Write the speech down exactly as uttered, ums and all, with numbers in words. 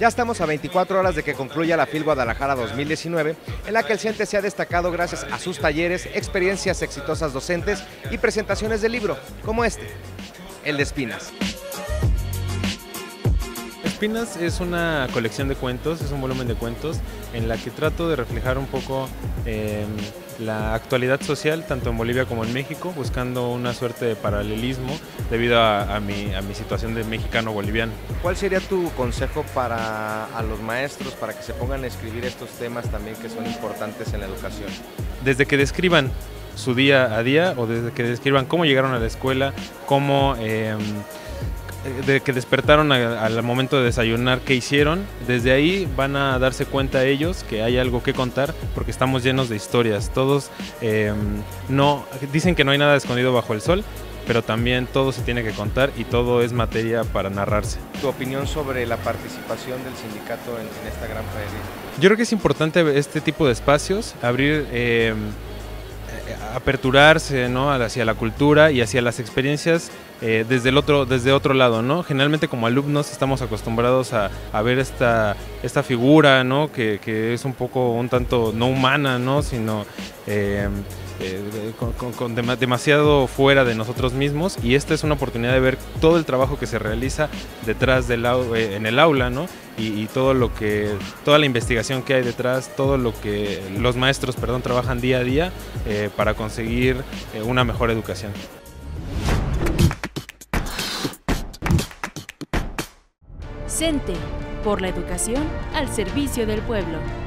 Ya estamos a veinticuatro horas de que concluya la FIL Guadalajara dos mil diecinueve, en la que el CENTE se ha destacado gracias a sus talleres, experiencias exitosas docentes y presentaciones de libro, como este, el de Espinas. Espinas es una colección de cuentos, es un volumen de cuentos en la que trato de reflejar un poco eh, la actualidad social tanto en Bolivia como en México, buscando una suerte de paralelismo debido a, a, mi, a mi situación de mexicano-boliviano. ¿Cuál sería tu consejo para a los maestros para que se pongan a escribir estos temas también que son importantes en la educación? Desde que describan su día a día o desde que describan cómo llegaron a la escuela, cómo... Eh, de que despertaron a, al momento de desayunar, qué hicieron, desde ahí van a darse cuenta ellos que hay algo que contar porque estamos llenos de historias. Todos eh, no, dicen que no hay nada escondido bajo el sol, pero también todo se tiene que contar y todo es materia para narrarse. ¿Tu opinión sobre la participación del sindicato en, en esta gran feria? Yo creo que es importante este tipo de espacios, abrir... Eh, aperturarse, ¿no?, hacia la cultura y hacia las experiencias eh, desde el otro desde otro lado, ¿no? Generalmente como alumnos estamos acostumbrados a, a ver esta, esta figura, ¿no?, que, que es un poco un tanto no humana, ¿no?, sino eh, eh, con, con, con dem demasiado fuera de nosotros mismos, y esta es una oportunidad de ver todo el trabajo que se realiza detrás del eh, en el aula, ¿no?, y, y todo lo que toda la investigación que hay detrás, todo lo que los maestros, perdón, trabajan día a día eh, para conseguir eh, una mejor educación. CENTE, por la educación al servicio del pueblo.